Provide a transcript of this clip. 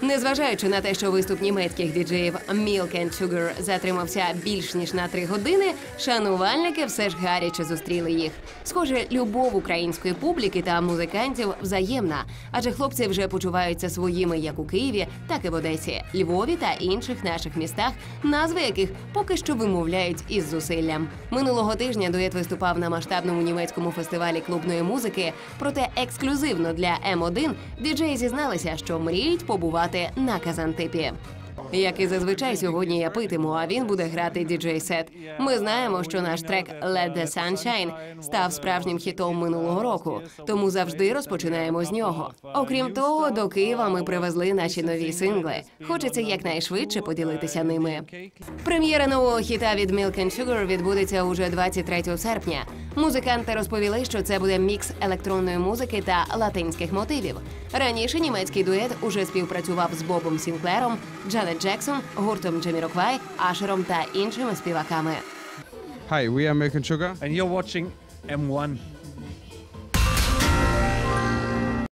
Незважаючи на те, що виступ німецьких діджеїв Milk and Sugar затримався більш ніж на 3 години, шанувальники все ж гаряче зустріли їх. Схоже, любов української публіки та музикантів взаємна, адже хлопці вже почуваються своїми як у Києві, так і в Одесі, Львові та інших наших містах, назви яких поки що вимовляють із зусиллям. Минулого тижня дует виступав на масштабному німецькому фестивалі клубної музики, проте ексклюзивно для М1 діджеї зізналися, що мріють побувати на Казантипі. Як і зазвичай, сьогодні я питиму, а він буде грати діджей-сет. Ми знаємо, що наш трек «Let the Sunshine» став справжнім хітом минулого року, тому завжди розпочинаємо з нього. Окрім того, до Києва ми привезли наші нові сингли. Хочеться якнайшвидше поділитися ними. Прем'єра нового хіта від Milk and Sugar відбудеться уже 23 серпня. Музиканти розповіли, що це буде мікс електронної музики та латинських мотивів. Раніше німецький дует уже співпрацював з Бобом Сінклером, Джанет Джексон, гуртом Jamiroquai, Ашером та іншими співаками. Hi, we are Milk and Sugar. And you're watching M1.